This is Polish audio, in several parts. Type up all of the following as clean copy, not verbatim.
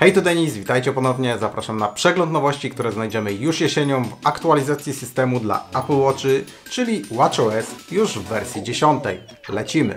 Hej, to Denis, witajcie ponownie. Zapraszam na przegląd nowości, które znajdziemy już jesienią w aktualizacji systemu dla Apple Watchy, czyli WatchOS już w wersji 10. Lecimy!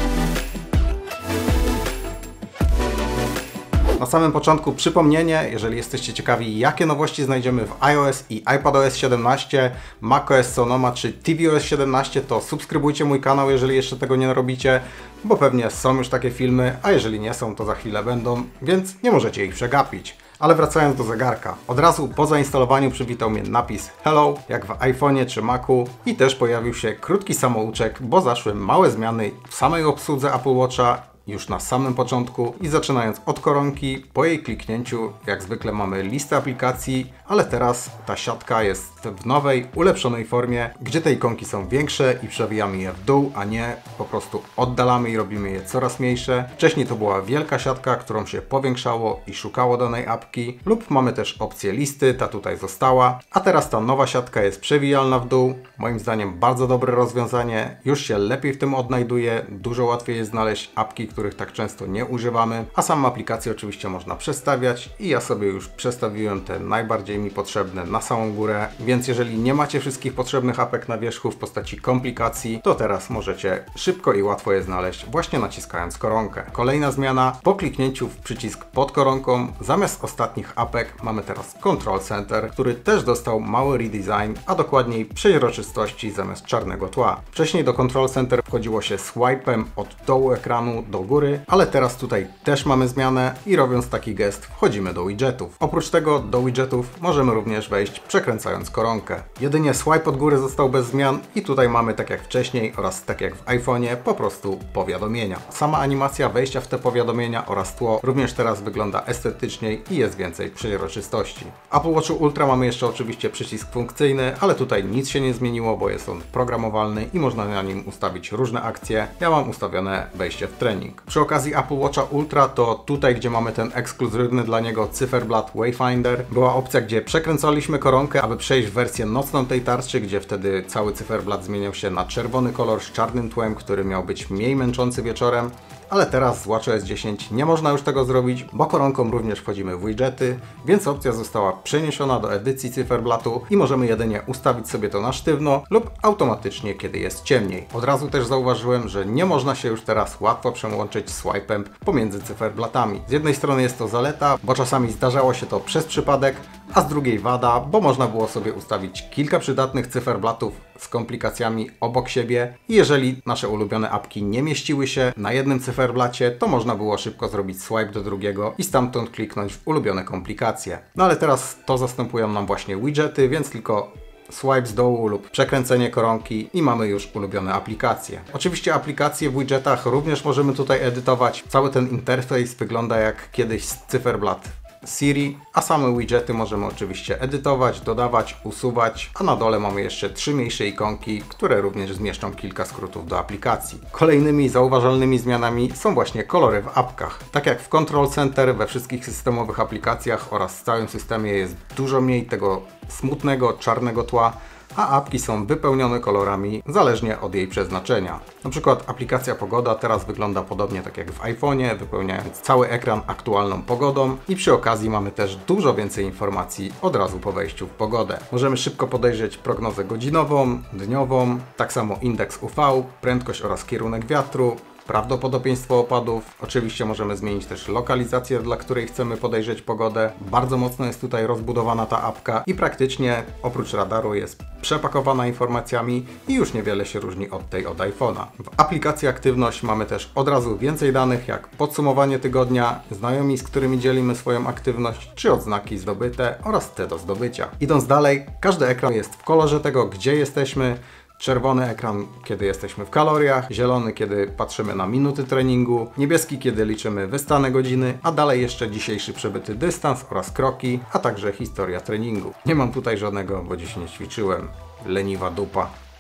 Na samym początku przypomnienie, jeżeli jesteście ciekawi, jakie nowości znajdziemy w iOS i iPadOS 17, macOS Sonoma czy tvOS 17, to subskrybujcie mój kanał, jeżeli jeszcze tego nie robicie, bo pewnie są już takie filmy, a jeżeli nie są, to za chwilę będą, więc nie możecie ich przegapić. Ale wracając do zegarka, od razu po zainstalowaniu przywitał mnie napis Hello, jak w iPhone'ie czy Macu, i też pojawił się krótki samouczek, bo zaszły małe zmiany w samej obsłudze Apple Watcha już na samym początku i zaczynając od koronki, po jej kliknięciu jak zwykle mamy listę aplikacji, ale teraz ta siatka jest w nowej, ulepszonej formie, gdzie te ikonki są większe i przewijamy je w dół, a nie po prostu oddalamy i robimy je coraz mniejsze. Wcześniej to była wielka siatka, którą się powiększało i szukało danej apki, lub mamy też opcję listy, ta tutaj została, a teraz ta nowa siatka jest przewijalna w dół. Moim zdaniem bardzo dobre rozwiązanie, już się lepiej w tym odnajduje, dużo łatwiej jest znaleźć apki, których tak często nie używamy, a samą aplikację oczywiście można przestawiać i ja sobie już przestawiłem te najbardziej mi potrzebne na samą górę, więc jeżeli nie macie wszystkich potrzebnych apek na wierzchu w postaci komplikacji, to teraz możecie szybko i łatwo je znaleźć właśnie naciskając koronkę. Kolejna zmiana, po kliknięciu w przycisk pod koronką, zamiast ostatnich apek mamy teraz Control Center, który też dostał mały redesign, a dokładniej przeźroczystości zamiast czarnego tła. Wcześniej do Control Center wchodziło się swipe'em od dołu ekranu do góry, ale teraz tutaj też mamy zmianę i robiąc taki gest wchodzimy do widgetów. Oprócz tego do widgetów możemy również wejść przekręcając koronkę. Jedynie swipe od góry został bez zmian i tutaj mamy tak jak wcześniej oraz tak jak w iPhone'ie po prostu powiadomienia. Sama animacja wejścia w te powiadomienia oraz tło również teraz wygląda estetyczniej i jest więcej przeźroczystości. W Apple Watchu Ultra mamy jeszcze oczywiście przycisk funkcyjny, ale tutaj nic się nie zmieniło, bo jest on programowalny i można na nim ustawić różne akcje. Ja mam ustawione wejście w trening. Przy okazji Apple Watcha Ultra to tutaj, gdzie mamy ten ekskluzywny dla niego cyferblat Wayfinder, była opcja, gdzie przekręcaliśmy koronkę, aby przejść w wersję nocną tej tarczy, gdzie wtedy cały cyferblat zmieniał się na czerwony kolor z czarnym tłem, który miał być mniej męczący wieczorem. Ale teraz z WatchOS 10 nie można już tego zrobić, bo koronką również wchodzimy w widgety, więc opcja została przeniesiona do edycji cyferblatu i możemy jedynie ustawić sobie to na sztywno lub automatycznie, kiedy jest ciemniej. Od razu też zauważyłem, że nie można się już teraz łatwo przełączyć swipe'em pomiędzy cyferblatami. Z jednej strony jest to zaleta, bo czasami zdarzało się to przez przypadek, a z drugiej wada, bo można było sobie ustawić kilka przydatnych cyferblatów z komplikacjami obok siebie i jeżeli nasze ulubione apki nie mieściły się na jednym cyferblacie, to można było szybko zrobić swipe do drugiego i stamtąd kliknąć w ulubione komplikacje. No ale teraz to zastępują nam właśnie widgety, więc tylko swipe z dołu lub przekręcenie koronki i mamy już ulubione aplikacje. Oczywiście aplikacje w widgetach również możemy tutaj edytować. Cały ten interfejs wygląda jak kiedyś cyferblat Siri, a same widgety możemy oczywiście edytować, dodawać, usuwać, a na dole mamy jeszcze 3 mniejsze ikonki, które również zmieszczą kilka skrótów do aplikacji. Kolejnymi zauważalnymi zmianami są właśnie kolory w apkach. Tak jak w Control Center, we wszystkich systemowych aplikacjach oraz w całym systemie jest dużo mniej tego smutnego, czarnego tła, a apki są wypełnione kolorami zależnie od jej przeznaczenia. Na przykład aplikacja Pogoda teraz wygląda podobnie tak jak w iPhone'ie, wypełniając cały ekran aktualną pogodą i przy okazji mamy też dużo więcej informacji od razu po wejściu w pogodę. Możemy szybko podejrzeć prognozę godzinową, dniową, tak samo indeks UV, prędkość oraz kierunek wiatru, prawdopodobieństwo opadów. Oczywiście możemy zmienić też lokalizację, dla której chcemy podejrzeć pogodę. Bardzo mocno jest tutaj rozbudowana ta apka i praktycznie oprócz radaru jest przepakowana informacjami i już niewiele się różni od tej od iPhone'a. W aplikacji Aktywność mamy też od razu więcej danych, jak podsumowanie tygodnia, znajomi, z którymi dzielimy swoją aktywność, czy odznaki zdobyte oraz te do zdobycia. Idąc dalej, każdy ekran jest w kolorze tego, gdzie jesteśmy. Czerwony ekran, kiedy jesteśmy w kaloriach, zielony, kiedy patrzymy na minuty treningu, niebieski, kiedy liczymy wystane godziny, a dalej jeszcze dzisiejszy przebyty dystans oraz kroki, a także historia treningu. Nie mam tutaj żadnego, bo dziś nie ćwiczyłem. Leniwa dupa.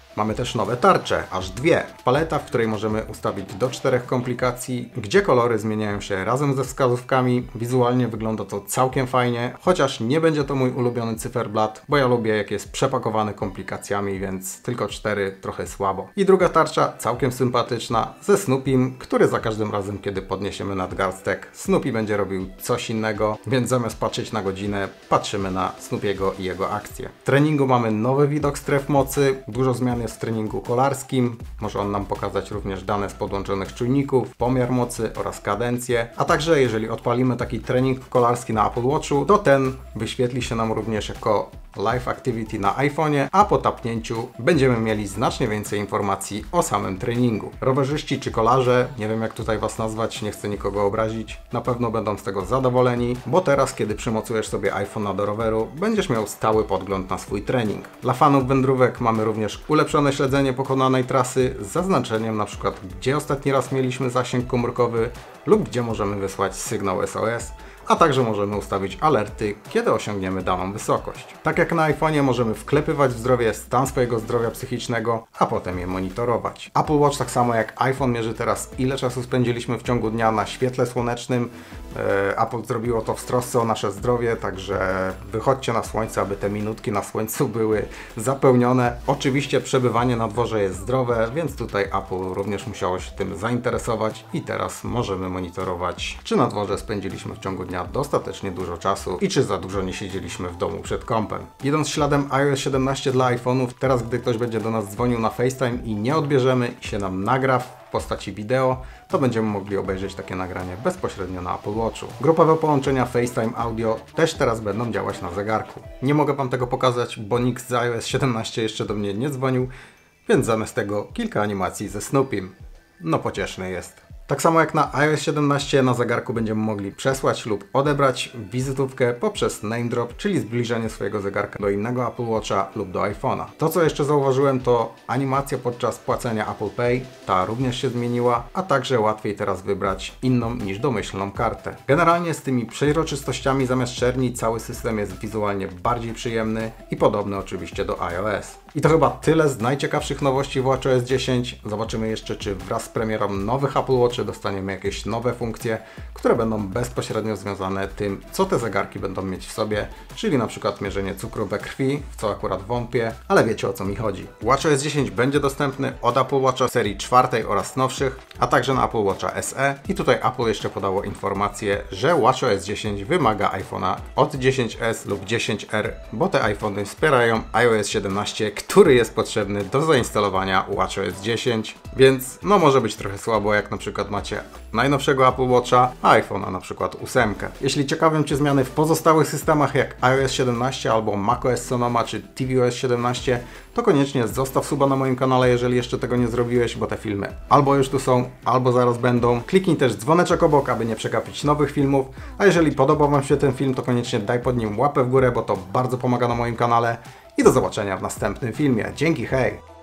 Mamy też nowe tarcze, aż dwie. Paleta, w której możemy ustawić do 4 komplikacji, gdzie kolory zmieniają się razem ze wskazówkami. Wizualnie wygląda to całkiem fajnie, chociaż nie będzie to mój ulubiony cyferblat, bo ja lubię jak jest przepakowany komplikacjami, więc tylko 4 trochę słabo. I druga tarcza, całkiem sympatyczna, ze Snoopym, który za każdym razem, kiedy podniesiemy nadgarstek, Snoopy będzie robił coś innego, więc zamiast patrzeć na godzinę, patrzymy na Snoopy'ego i jego akcje. W treningu mamy nowy widok stref mocy, dużo zmian jest w treningu kolarskim, może on nam pokazać również dane z podłączonych czujników, pomiar mocy oraz kadencję, a także jeżeli odpalimy taki trening kolarski na Apple Watchu, to ten wyświetli się nam również jako Live Activity na iPhone'ie, a po tapnięciu będziemy mieli znacznie więcej informacji o samym treningu. Rowerzyści czy kolarze, nie wiem jak tutaj Was nazwać, nie chcę nikogo obrazić, na pewno będą z tego zadowoleni, bo teraz kiedy przymocujesz sobie iPhone'a do roweru, będziesz miał stały podgląd na swój trening. Dla fanów wędrówek mamy również ulepszone śledzenie pokonanej trasy z zaznaczeniem na przykład gdzie ostatni raz mieliśmy zasięg komórkowy lub gdzie możemy wysłać sygnał SOS, a także możemy ustawić alerty, kiedy osiągniemy daną wysokość. Tak jak na iPhone'ie możemy wklepywać w zdrowie stan swojego zdrowia psychicznego, a potem je monitorować. Apple Watch tak samo jak iPhone mierzy teraz ile czasu spędziliśmy w ciągu dnia na świetle słonecznym. Apple zrobiło to w trosce o nasze zdrowie, także wychodźcie na słońce, aby te minutki na słońcu były zapełnione. Oczywiście przebywanie na dworze jest zdrowe, więc tutaj Apple również musiało się tym zainteresować i teraz możemy monitorować, czy na dworze spędziliśmy w ciągu dnia dostatecznie dużo czasu i czy za dużo nie siedzieliśmy w domu przed kompem. Idąc śladem iOS 17 dla iPhone'ów, teraz gdy ktoś będzie do nas dzwonił na FaceTime i nie odbierzemy i się nam nagra w postaci wideo, to będziemy mogli obejrzeć takie nagranie bezpośrednio na Apple Watchu. Grupowe połączenia FaceTime Audio też teraz będą działać na zegarku. Nie mogę Wam tego pokazać, bo nikt z iOS 17 jeszcze do mnie nie dzwonił, więc zamiast tego kilka animacji ze Snoopym. No pocieszny jest. Tak samo jak na iOS 17 na zegarku będziemy mogli przesłać lub odebrać wizytówkę poprzez name drop, czyli zbliżenie swojego zegarka do innego Apple Watcha lub do iPhone'a. To co jeszcze zauważyłem to animacja podczas płacenia Apple Pay, ta również się zmieniła, a także łatwiej teraz wybrać inną niż domyślną kartę. Generalnie z tymi przeźroczystościami zamiast czerni cały system jest wizualnie bardziej przyjemny i podobny oczywiście do iOS. I to chyba tyle z najciekawszych nowości w WatchOS 10. Zobaczymy jeszcze, czy wraz z premierą nowych Apple Watch dostaniemy jakieś nowe funkcje, które będą bezpośrednio związane tym, co te zegarki będą mieć w sobie, czyli na przykład mierzenie cukru we krwi, w co akurat wątpię, ale wiecie o co mi chodzi. WatchOS 10 będzie dostępny od Apple Watcha serii 4 oraz nowszych, a także na Apple Watcha SE i tutaj Apple jeszcze podało informację, że WatchOS 10 wymaga iPhone'a od 10s lub 10R, bo te iPhony wspierają iOS 17, który jest potrzebny do zainstalowania WatchOS 10, więc no może być trochę słabo, jak na przykład macie najnowszego Apple Watcha, a iPhone'a na przykład 8. Jeśli ciekawią Cię zmiany w pozostałych systemach jak iOS 17 albo macOS Sonoma czy tvOS 17, to koniecznie zostaw suba na moim kanale, jeżeli jeszcze tego nie zrobiłeś, bo te filmy albo już tu są, albo zaraz będą. Kliknij też dzwoneczek obok, aby nie przegapić nowych filmów, a jeżeli podobał Wam się ten film, to koniecznie daj pod nim łapę w górę, bo to bardzo pomaga na moim kanale. I do zobaczenia w następnym filmie. Dzięki, hej!